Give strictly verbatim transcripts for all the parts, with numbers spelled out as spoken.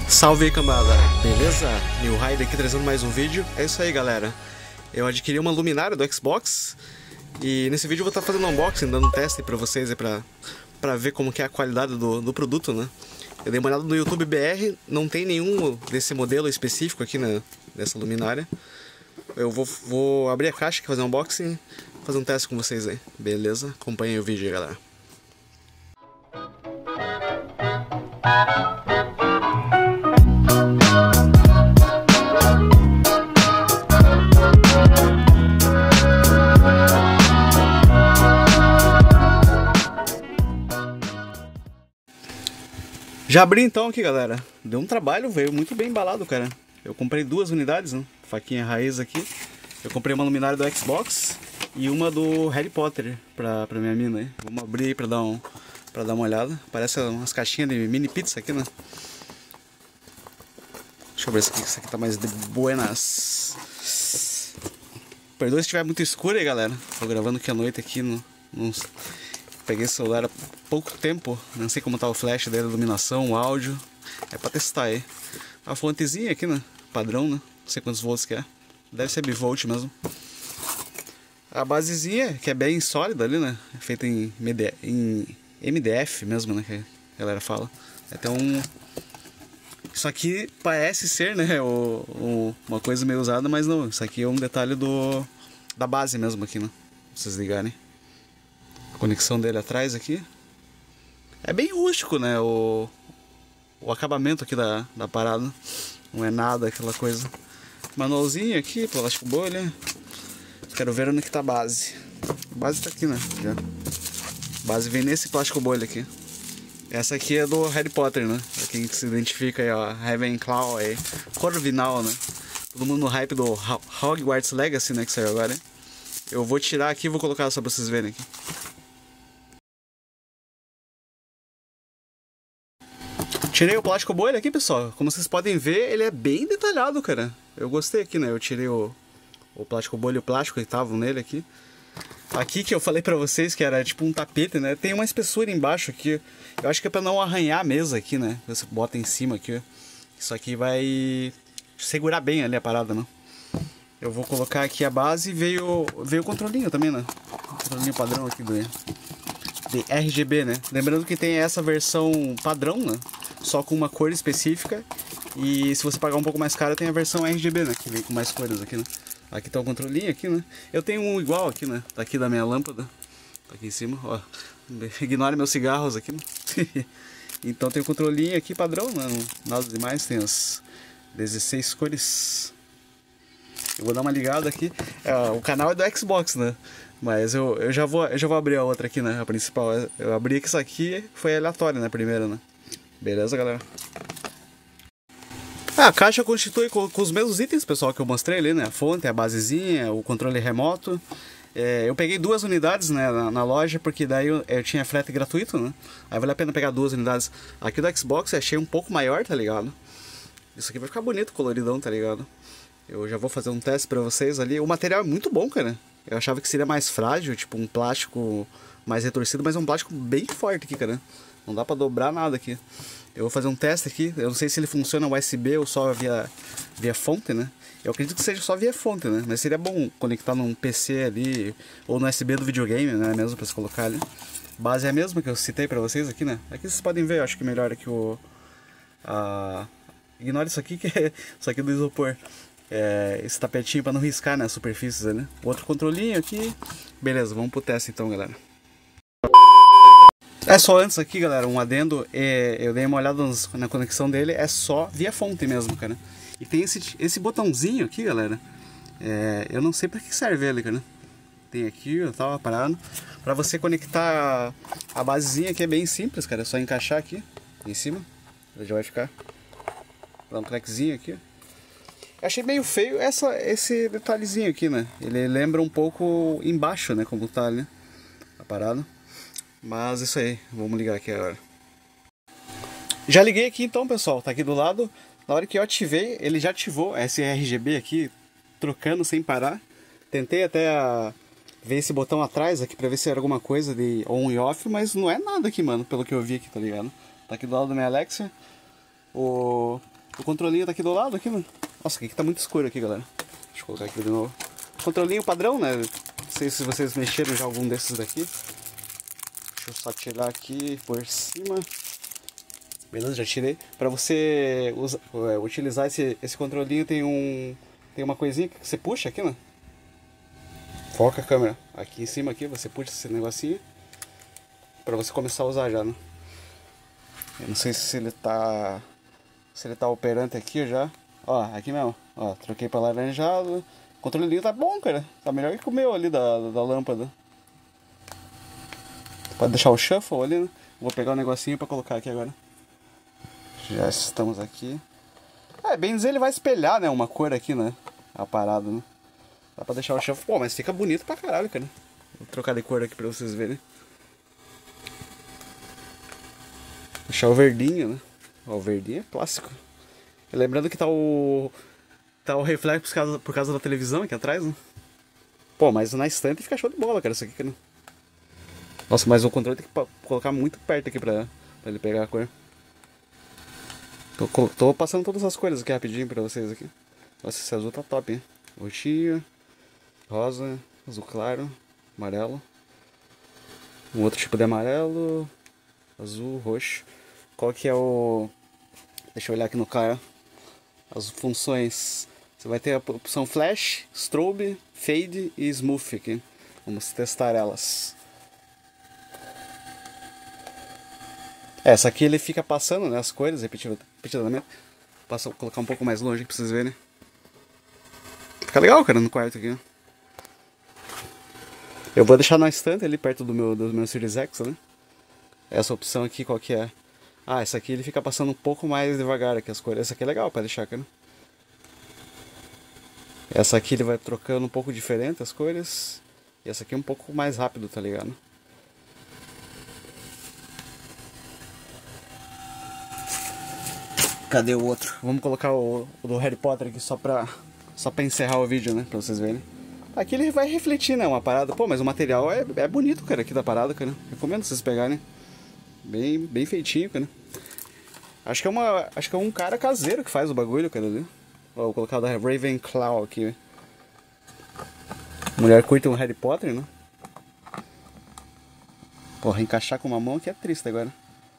Salve aí, cambada, beleza? New Rider aqui trazendo mais um vídeo. É isso aí, galera. Eu adquiri uma luminária do Xbox e nesse vídeo eu vou estar fazendo um unboxing, dando um teste pra vocês aí, pra, pra ver como que é a qualidade do, do produto, né? Eu dei uma olhada no YouTube B R, não tem nenhum desse modelo específico aqui na, nessa luminária. Eu vou, vou abrir a caixa aqui, fazer um unboxing, fazer um teste com vocês aí, beleza? Acompanhem o vídeo aí, galera. Já abri então aqui, galera. Deu um trabalho, veio muito bem embalado, cara. Eu comprei duas unidades, né? Faquinha raiz aqui. Eu comprei uma luminária do Xbox e uma do Harry Potter pra, pra minha mina aí. Vamos abrir aí pra dar, um, pra dar uma olhada. Parece umas caixinhas de mini pizza aqui, né? Deixa eu ver se isso aqui tá mais de buenas. Perdoe se estiver muito escuro aí, galera. Tô gravando aqui à noite aqui no... no... Peguei o celular há pouco tempo, não sei como tá o flash dele, a iluminação, o áudio. É pra testar aí. A fontezinha aqui, né? Padrão, né? Não sei quantos volts que é. Deve ser bivolt mesmo. A basezinha, que é bem sólida ali, né? Feita em, em M D F mesmo, né? Que a galera fala. É até um... Isso aqui parece ser, né? O, o, uma coisa meio usada, mas não. Isso aqui é um detalhe do da base mesmo aqui, né? Pra vocês ligarem. Conexão dele atrás aqui. É bem rústico, né? O, o acabamento aqui da, da parada. Não é nada aquela coisa. Manualzinho aqui, plástico bolha. Quero ver onde que tá a base. A base tá aqui, né? Já. A base vem nesse plástico bolha aqui. Essa aqui é do Harry Potter, né? Pra quem se identifica aí, ó. Ravenclaw aí. Corvinal, né? Todo mundo no hype do Hogwarts Legacy, né? Que saiu agora, hein? Eu vou tirar aqui e vou colocar só pra vocês verem aqui. Tirei o plástico bolha aqui, pessoal. Como vocês podem ver, ele é bem detalhado, cara. Eu gostei aqui, né? Eu tirei o, o plástico bolha e o plástico que estavam nele aqui. Aqui que eu falei pra vocês que era tipo um tapete, né? Tem uma espessura embaixo aqui. Eu acho que é pra não arranhar a mesa aqui, né? Você bota em cima aqui. Isso aqui vai segurar bem ali a parada, né? Eu vou colocar aqui a base e veio, veio o controlinho também, né? O controlinho padrão aqui do de R G B, né? Lembrando que tem essa versão padrão, né? Só com uma cor específica. E se você pagar um pouco mais caro, tem a versão R G B, né? Que vem com mais cores aqui, né? Aqui tá o controlinho aqui, né? Eu tenho um igual aqui, né? Tá aqui da minha lâmpada. Tá aqui em cima, ó. Ignore meus cigarros aqui, né? Então tem o controlinho aqui padrão, né? Nada demais. Tem as dezesseis cores. Eu vou dar uma ligada aqui. É, o canal é do Xbox, né? Mas eu, eu, já vou, eu já vou abrir a outra aqui, né? A principal. Eu abri que isso aqui foi aleatório, né? Primeiro, né? Beleza, galera? Ah, a caixa constitui com, com os mesmos itens, pessoal, que eu mostrei ali, né? A fonte, a basezinha, o controle remoto. É, eu peguei duas unidades, né, na, na loja, porque daí eu, eu tinha frete gratuito, né? Aí vale a pena pegar duas unidades. Aqui do Xbox eu achei um pouco maior, tá ligado? Isso aqui vai ficar bonito, coloridão, tá ligado? Eu já vou fazer um teste pra vocês ali. O material é muito bom, cara. Eu achava que seria mais frágil, tipo um plástico mais retorcido, mas é um plástico bem forte aqui, cara. Não dá pra dobrar nada aqui. Eu vou fazer um teste aqui. Eu não sei se ele funciona U S B ou só via, via fonte, né? Eu acredito que seja só via fonte, né? Mas seria bom conectar num P C ali ou no U S B do videogame, né? Mesmo pra se colocar ali. Base é a mesma que eu citei pra vocês aqui, né? Aqui vocês podem ver, eu acho que melhor aqui o... A... Ignore isso aqui, que é isso aqui do isopor. É, esse tapetinho para não riscar, né, as superfícies ali. Outro controlinho aqui. Beleza, vamos pro teste então, galera. É só antes aqui, galera, um adendo. É, eu dei uma olhada nos, na conexão dele. É só via fonte mesmo, cara. E tem esse, esse botãozinho aqui, galera. É, eu não sei para que serve ele, cara. Tem aqui, eu tava parado. Para você conectar a basezinha, que é bem simples, cara. É só encaixar aqui em cima. Ele já vai ficar. Dá um clackzinho aqui. Achei meio feio essa, esse detalhezinho aqui, né? Ele lembra um pouco embaixo, né? Como tá ali a parada. Mas isso aí, vamos ligar aqui agora. Já liguei aqui então, pessoal. Tá aqui do lado. Na hora que eu ativei, ele já ativou esse R G B aqui, trocando sem parar. Tentei até a... ver esse botão atrás aqui pra ver se era alguma coisa de on e off, mas não é nada aqui, mano, pelo que eu vi aqui, tá ligado? Tá aqui do lado da minha Alexa. O... O controlinho tá aqui do lado, aqui, né? Nossa, aqui tá muito escuro aqui, galera. Deixa eu colocar aqui de novo. Controlinho padrão, né? Não sei se vocês mexeram já algum desses daqui. Deixa eu só tirar aqui por cima. Beleza, já tirei. Pra você usa, é, utilizar esse, esse controlinho tem um... Tem uma coisinha que você puxa aqui, né? Foca a câmera. Aqui em cima aqui, você puxa esse negocinho. Pra você começar a usar já, né? Eu não sei se ele tá... Se ele tá operante aqui já. Ó, aqui mesmo. Ó, troquei pra laranjado. O controlinho tá bom, cara. Tá melhor que o meu ali da, da lâmpada. Pode deixar o shuffle ali, né? Vou pegar o um negocinho pra colocar aqui agora. Já estamos aqui. É, bem dizer, ele vai espelhar, né? Uma cor aqui, né? A parada, né? Dá pra deixar o shuffle. Pô, mas fica bonito pra caralho, cara. Vou trocar de cor aqui pra vocês verem. Deixar o verdinho, né? Ó, o verdinho é plástico. E lembrando que tá o... Tá o reflexo por causa, por causa da televisão aqui atrás, né? Pô, mas na estante fica show de bola, cara, isso aqui, cara. Nossa, mas o controle tem que colocar muito perto aqui pra, pra ele pegar a cor. Tô, tô passando todas as cores aqui rapidinho pra vocês aqui. Nossa, esse azul tá top, hein? Roxinho, rosa, azul claro, amarelo. Um outro tipo de amarelo, azul, roxo. Qual que é o... Deixa eu olhar aqui no cara. As funções. Você vai ter a opção Flash, Strobe, Fade e Smooth aqui. Vamos testar elas. Essa aqui ele fica passando, né, as cores repetidamente. Passa, vou colocar um pouco mais longe pra vocês verem. Fica legal, cara, no quarto aqui. Eu vou deixar na estante ali perto do meu, do meu Series X, né? Essa opção aqui, qual que é? Ah, essa aqui ele fica passando um pouco mais devagar aqui as cores. Essa aqui é legal pra deixar, cara. Essa aqui ele vai trocando um pouco diferente as cores. E essa aqui é um pouco mais rápido, tá ligado? Cadê o outro? Vamos colocar o, o do Harry Potter aqui só pra, só pra encerrar o vídeo, né? Pra vocês verem. Aqui ele vai refletir, né? Uma parada. Pô, mas o material é, é bonito, cara, aqui da parada, cara. Recomendo vocês pegarem. Bem, bem feitinho, cara. Acho que é uma, acho que é um cara caseiro que faz o bagulho, cara, ali. Ó, vou colocar o da Ravenclaw aqui. Mulher curte um Harry Potter, né? Porra, encaixar com uma mão aqui é triste agora.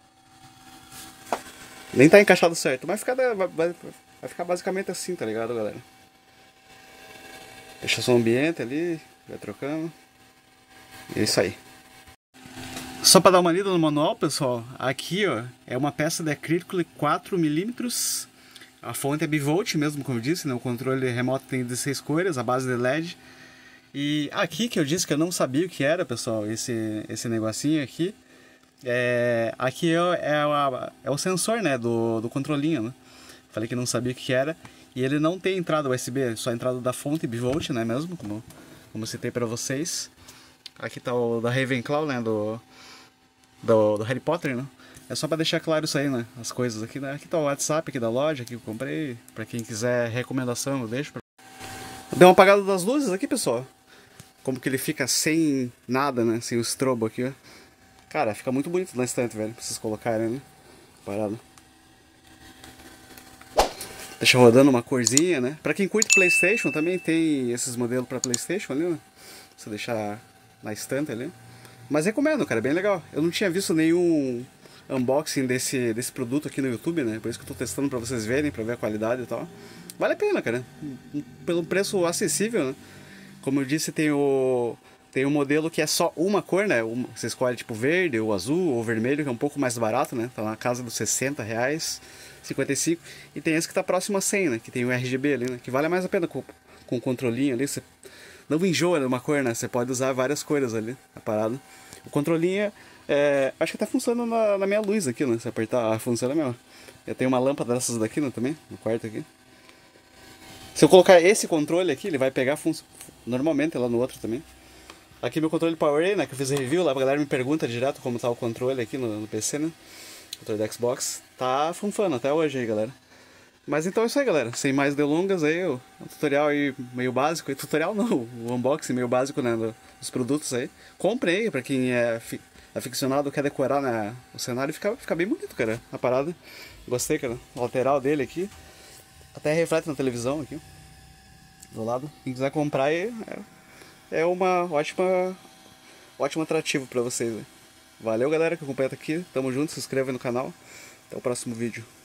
Nem tá encaixado certo, mas fica, vai, vai, vai ficar basicamente assim, tá ligado, galera? Deixa só o ambiente ali, vai trocando. E é isso aí. Só para dar uma lida no manual, pessoal, aqui ó, é uma peça de acrílico de quatro milímetros. A fonte é bivolt mesmo, como eu disse, né? O controle remoto tem dezesseis cores, a base de L E D. E aqui que eu disse que eu não sabia o que era, pessoal, esse, esse negocinho aqui. É, aqui é, é, a, é o sensor, né, do, do controlinho, né? Falei que não sabia o que era. E ele não tem entrada U S B, só a entrada da fonte bivolt, né, mesmo, como, como eu citei para vocês. Aqui tá o da Ravenclaw, né, do, do, do Harry Potter, né? É só para deixar claro isso aí, né, as coisas aqui, né? Aqui tá o WhatsApp aqui da loja, que eu comprei. Para quem quiser recomendação, eu deixo. Pra... Deu uma apagada das luzes aqui, pessoal. Como que ele fica sem nada, né, sem o strobo aqui, ó. Cara, fica muito bonito na estante, velho, pra vocês colocarem, né? Parado. Deixa rodando uma corzinha, né? Pra quem curte PlayStation, também tem esses modelos pra PlayStation ali, né? Você deixar na estante ali. Mas recomendo, cara, é bem legal. Eu não tinha visto nenhum unboxing desse, desse produto aqui no YouTube, né? Por isso que eu tô testando pra vocês verem, pra ver a qualidade e tal. Vale a pena, cara. Pelo preço acessível, né? Como eu disse, tem o... Tem um modelo que é só uma cor, né? Você escolhe tipo verde, ou azul, ou vermelho, que é um pouco mais barato, né? Tá na casa dos sessenta reais, cinquenta e cinco. E tem esse que tá próximo a cem, né? Que tem o R G B ali, né? Que vale mais a pena com, com o controlinho ali. Você não enjoa de uma cor, né? Você pode usar várias cores ali, a parada. O controlinho, é, acho que tá funcionando na, na minha luz aqui, né? Se apertar, funciona mesmo. Eu tenho uma lâmpada dessas daqui, né? Também, no quarto aqui. Se eu colocar esse controle aqui, ele vai pegar normalmente lá no outro também. Aqui meu controle PowerA, né, que eu fiz review, lá a galera me pergunta direto como tá o controle aqui no, no P C, né, controle da Xbox, tá funfando até hoje aí, galera. Mas então é isso aí, galera, sem mais delongas aí, o, o tutorial aí meio básico, e tutorial não, o unboxing meio básico, né, do, dos produtos aí. Comprem aí, pra quem é fi, aficionado, quer decorar, né, o cenário, fica, fica bem bonito, cara, a parada. Gostei, cara, o lateral dele aqui. Até reflete na televisão aqui do lado. Quem quiser comprar é, é uma ótima, ótimo atrativo pra vocês. Né? Valeu galera que acompanha aqui, tamo junto, se inscreve no canal. Até o próximo vídeo.